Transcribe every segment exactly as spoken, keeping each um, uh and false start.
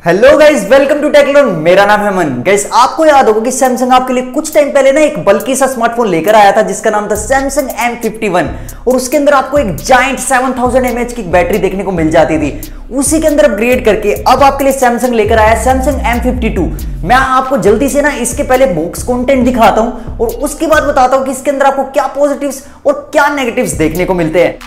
Hello guys, welcome to टेक्लॉन। मेरा नाम है मन। गाइस, आपको याद होगा कि सैमसंग आपके लिए कुछ टाइम पहले ना एक बल्कि सा स्मार्टफोन लेकर आया था जिसका नाम था सैमसंग एम फिफ्टी वन और उसके अंदर आपको एक giant seven thousand M A H की बैटरी देखने को मिल जाती थी। उसी के अंदर अपग्रेड करके अब आपके लिए सैमसंग लेकर आया सैमसंग एम फिफ्टी टू। मैं आपको जल्दी से ना इसके पहले बॉक्स कंटेंट दिखाता हूं और उसके बाद बताता हूं कि इसके अंदर आपको क्या पॉजिटिव्स और क्या नेगेटिव्स देखने को मिलते हैं।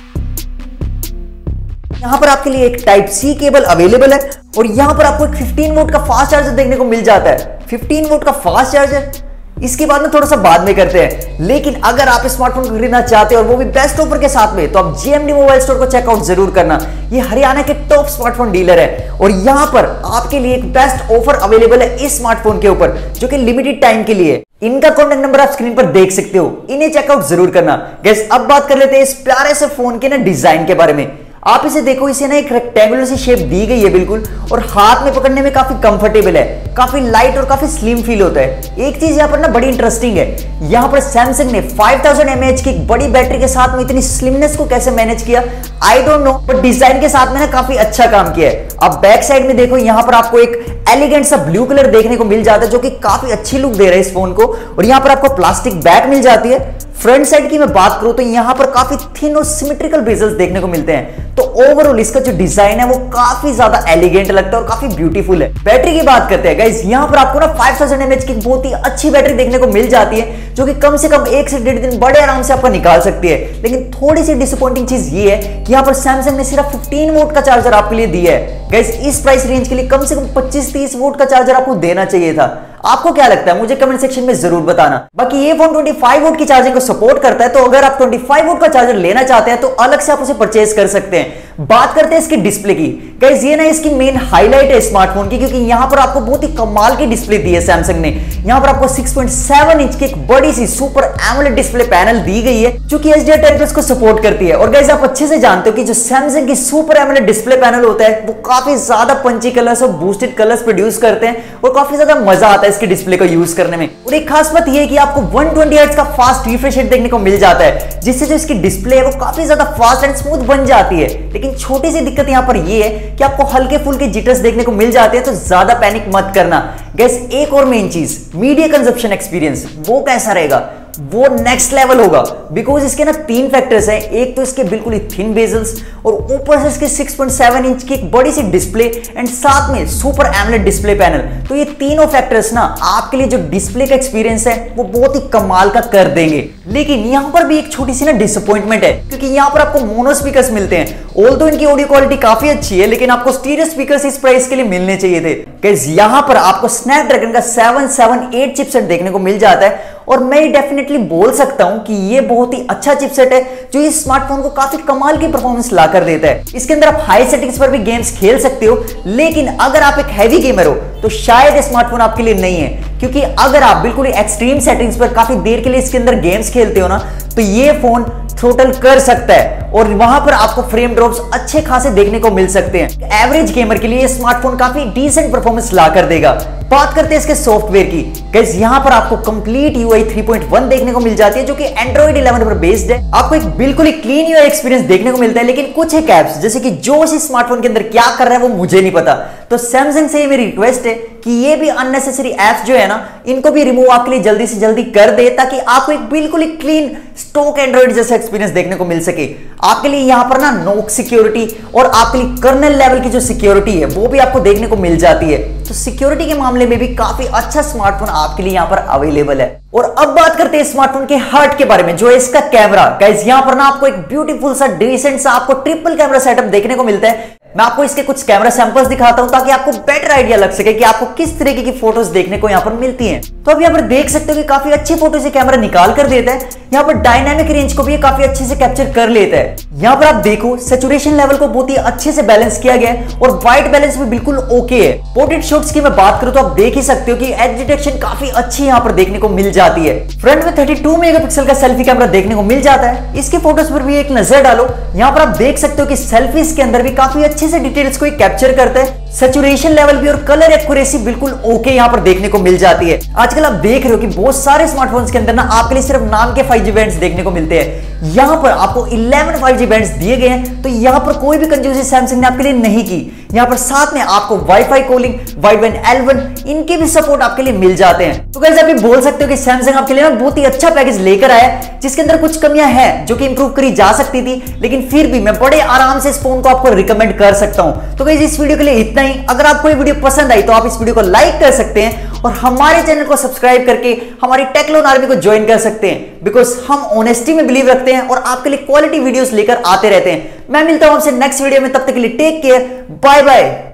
यहां पर आपके लिए एक टाइप सी केबल अवेलेबल है और यहां पर आपको एक फिफ्टीन वोल्ट का फास्ट चार्जर देखने को मिल जाता है। फिफ्टीन वोल्ट का फास्ट चार्जर इसके बाद में थोड़ा सा बाद में करते हैं, लेकिन अगर आप स्मार्टफोन को खरीदना चाहते हो और वो भी बेस्ट ऑफर के साथ में, तो आप जीएमडी मोबाइल स्टोर को चेकआउट जरूर करना। ये हरियाणा के टॉप स्मार्टफोन डीलर है और यहां पर आपके लिए एक बेस्ट ऑफर अवेलेबल है इस स्मार्टफोन के ऊपर, जो कि लिमिटेड टाइम के लिए। इनका कॉन्टैक्ट नंबर आप स्क्रीन पर देख सकते हो, इन्हें चेकआउट जरूर करना। गाइस, अब बात कर लेते हैं इस प्यारे से फोन के ना डिजाइन के बारे में। आप इसे देखो, इसे ना एक रेक्टेंगुलर सी शेप दी गई है बिल्कुल, और हाथ में पकड़ने में काफी कंफर्टेबल है, काफी लाइट और काफी स्लिम फील होता है। एक चीज यहाँ पर ना बड़ी इंटरेस्टिंग है, यहाँ पर सैमसंग ने five thousand M A H की एक बड़ी बैटरी के साथ में इतनी स्लिमनेस को कैसे मैनेज किया I don't know, but design के साथ में ना काफी अच्छा काम किया है। अब बैक साइड में देखो, यहाँ पर आपको एक एलिगेंट सा ब्लू कलर देखने को मिल जाता है जो कि काफी अच्छी लुक दे रहा है इस फोन को, और यहाँ पर आपको प्लास्टिक बैक मिल जाती है। फ्रंट साइड की मैं बात करूं तो यहां पर काफी थिन और सिमेट्रिकल बेजल्स देखने को मिलते हैं, तो ओवरऑल इसका जो डिजाइन है वो काफी ज्यादा एलिगेंट लगता है और काफी ब्यूटीफुल है। बैटरी की बात करते हैं गाइस, यहां पर आपको ना five thousand M A H की बहुत ही अच्छी बैटरी देखने को मिल जाती है, जो कि कम से कम एक से डेढ़ दिन बड़े आराम से आपको निकाल सकती है। लेकिन थोड़ी सी डिसअपॉइंटिंग चीज ये है कि यहां पर सैमसंग ने सिर्फ फिफ्टीन वोल्ट का चार्जर आपके लिए दिया है। गाइस, इस प्राइस रेंज के लिए कम से कम पच्चीस तीस वोल्ट का चार्जर आपको देना चाहिए था। आपको क्या लगता है मुझे कमेंट सेक्शन में जरूर बताना। बाकी ये फोन ट्वेंटी फाइव वोल्ट की चार्जिंग को सपोर्ट करता है, तो अगर आप ट्वेंटी फाइव वोल्ट का चार्जर लेना चाहते हैं तो अलग से आप उसे परचेज कर सकते हैं। बात करते हैं इसकी डिस्प्ले की। गाइस, ये ना इसकी मेन हाईलाइट है स्मार्टफोन की, क्योंकि यहां पर आपको बहुत ही कमाल की डिस्प्ले दी है सैमसंग ने। यहां पर आपको सिक्स पॉइंट सेवन इंच की एक बड़ी सी सुपर एमोलेड डिस्प्ले पैनल दी गई है, जो कि H D R ten plus को सपोर्ट करती है। और गाइस, आप अच्छे से जानते हो कि जो सैमसंग की सुपर एमोलेड डिस्प्ले पैनल होता है वो काफी ज्यादा पंची कलर्स और बूस्टेड कलर्स प्रोड्यूस करते हैं और काफी ज्यादा मजा आता है इसकी डिस्प्ले को यूज करने में। और एक खास बात यह है कि आपको वन ट्वेंटी हर्ट्ज का फास्ट रिफ्रेश रेट देखने को मिल जाता है, जिससे जो इसकी डिस्प्ले है वो काफी ज्यादा फास्ट एंड स्मूथ बन जाती है। लेकिन छोटी सी दिक्कत यहां पर यह है कि आपको हल्के फुल्के जिटर्स देखने को मिल जाते हैं, तो ज्यादा पैनिक मत करना। गाइस, एक और मेन चीज, मीडिया कंजप्शन एक्सपीरियंस वो कैसा रहेगा, वो नेक्स्ट लेवल होगा। बिकॉज इसके ना तीन फैक्टर्स हैं। एक तो इसके बिल्कुल ही थिन बेजल्स, और ऊपर से इसके सिक्स पॉइंट सेवन इंच की एक बड़ी सी डिस्प्ले एंड साथ में सुपर एमोलेड डिस्प्ले पैनल। तो ये तीनों फैक्टर्स ना आपके लिए जो डिस्प्ले का एक्सपीरियंस है वो बहुत ही कमाल का कर देंगे। लेकिन यहां पर भी एक छोटी सी ना डिसअपॉइंटमेंट है, क्योंकि यहां पर आपको मोनो स्पीकर्स मिलते हैं। ऑल्दो इनकी ऑडियो क्वालिटी काफी अच्छी है, लेकिन आपको स्टीरियो स्पीकर्स इस प्राइस के लिए मिलने चाहिए थे। गाइस, यहां पर आपको स्नैपड्रैगन का सेवन सेवन एट चिपसेट देखने को मिल जाता है, और मैं डेफिनेटली बोल सकता हूं कि ये बहुत ही अच्छा चिपसेट है जो इस स्मार्टफोन को काफी कमाल की परफॉर्मेंस ला कर देता है। इसके अंदर आप हाई सेटिंग्स पर भी गेम्स खेल सकते हो, लेकिन अगर आप एक हैवी गेमर हो तो शायद स्मार्टफोन आपके लिए नहीं है, क्योंकि अगर आप बिल्कुल एक्सट्रीम सेटिंग्स पर काफी देर के लिए इसके अंदर गेम्स खेलते हो ना, तो ये फोन थ्रोटल कर सकता है और वहां पर आपको फ्रेम ड्रॉप्स अच्छे खासे देखने को मिल सकते हैं। एवरेज गेमर के लिए ये स्मार्टफोन काफी डिसेंट परफॉर्मेंस ला कर देगा। बात करते हैं इसके सॉफ्टवेयर की। गाइस, यहां पर आपको complete UI three point one देखने को मिल जाती है, जो कि एंड्रॉइड इलेवन पर बेस्ड है। आपको एक बिल्कुल ही क्लीन यूआई एक्सपीरियंस देखने को मिलता है, लेकिन कुछ एक ऐप्स जैसे कि जो इस स्मार्टफोन के अंदर क्या कर रहा है वो मुझे नहीं पता। तो सैमसंग से मेरी रिक्वेस्ट है कि ये भी अननेसेसरी एप्स जो है ना, इनको भी रिमूव आपके लिए जल्दी से जल्दी कर दे, ताकि आपको एक बिल्कुल ही क्लीन स्टॉक एंड्रॉइड जैसा एक्सपीरियंस देखने को मिल सके। आपके लिए यहां पर ना नोक सिक्योरिटी और आपके लिए कर्नल लेवल की जो सिक्योरिटी है वो भी आपको देखने को मिल जाती है। तो सिक्योरिटी के मामले में भी काफी अच्छा स्मार्टफोन आपके लिए यहां पर अवेलेबल है। और अब बात करते हैं स्मार्टफोन के हार्ट के बारे में, जो है इसका कैमरा। गाइस, यहां पर ना आपको एक ब्यूटीफुल सा डिसेंट सा आपको ट्रिपल कैमरा सेटअप देखने को मिलता है। मैं आपको इसके कुछ कैमरा सैंपल्स दिखाता हूं, ताकि आपको बेटर आइडिया लग सके कि आपको किस तरीके की फोटोज देखने को यहां पर मिलती हैं। तो अब यहां पर देख सकते हो कि काफी अच्छी फोटो से कैमरा निकाल कर देता है। यहां पर डायनामिक रेंज को भी ये काफी अच्छे से कैप्चर कर लेता है। यहां पर आप देखो सैचुरेशन लेवल को बहुत ही अच्छे से बैलेंस किया गया है, और व्हाइट बैलेंस भी बिल्कुल ओके है। पोर्ट्रेट शॉट्स की मैं बात करूं तो आप देख ही सकते हो कि एज डिटेक्शन काफी अच्छी यहां पर देखने को मिल जाती है। फ्रंट में थर्टी टू मेगापिक्सल का सेल्फी कैमरा देखने को मिल जाता है। इसके फोटोज पर भी एक नजर डालो, यहां पर आप देख सकते हो कि सेल्फीज के अंदर भी काफी अच्छे से डिटेल्स को कैप्चर करते हैं। सैचुरेशन लेवल भी और कलर एक्यूरेसी बिल्कुल ओके यहाँ पर देखने को मिल जाती है। आजकल आप देख रहे हो कि बहुत सारे स्मार्टफोन्स के अंदर ना आपके लिए सिर्फ नाम के फाइव जी बैंड्स देखने को मिलते हैं। यहाँ पर आपको इलेवन फाइव जी बैंड्स दिए गए हैं, तो यहाँ पर कोई भी कंजूसी सैमसंग ने आपके लिए नहीं की। यहाँ पर साथ में आपको WiFi calling, wideband L one इनके भी सपोर्ट आपके लिए मिल जाते हैं। तो गाइस आप ये बोल सकते हो कि सैमसंग आपके लिए ना बहुत ही अच्छा पैकेज लेकर आया है, जिसके अंदर कुछ कमियां हैं जो कि इंप्रूव करी जा सकती थी, लेकिन फिर भी मैं बड़े आराम से इस फोन को आपको रिकमेंड कर सकता हूं। तो गाइस इस वीडियो के लिए इतना ही। अगर आपको ये वीडियो पसंद आई तो आप इस वीडियो को लाइक कर सकते हैं और हमारे चैनल को सब्सक्राइब करके हमारी टेक्लोन आर्मी को ज्वाइन कर सकते हैं, बिकॉज हम ऑनेस्टी में बिलीव रखते हैं और आपके लिए क्वालिटी वीडियोस लेकर आते रहते हैं। मैं मिलता हूं आपसे नेक्स्ट वीडियो में, तब तक के लिए टेक केयर, बाय बाय।